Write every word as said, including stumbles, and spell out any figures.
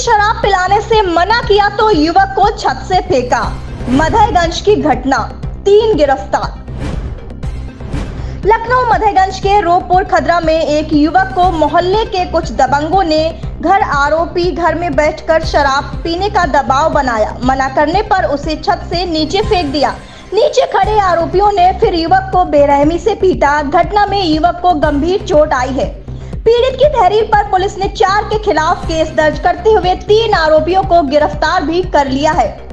शराब पिलाने से मना किया तो युवक को छत से फेंका। मधेगंज की घटना, तीन गिरफ्तार। लखनऊ मधेगंज के रोपुर खदरा में एक युवक को मोहल्ले के कुछ दबंगों ने घर आरोपी घर में बैठकर शराब पीने का दबाव बनाया। मना करने पर उसे छत से नीचे फेंक दिया। नीचे खड़े आरोपियों ने फिर युवक को बेरहमी से पीटा। घटना में युवक को गंभीर चोट आई है। पीड़ित की तहरीर पर पुलिस ने चार के खिलाफ केस दर्ज करते हुए तीन आरोपियों को गिरफ्तार भी कर लिया है।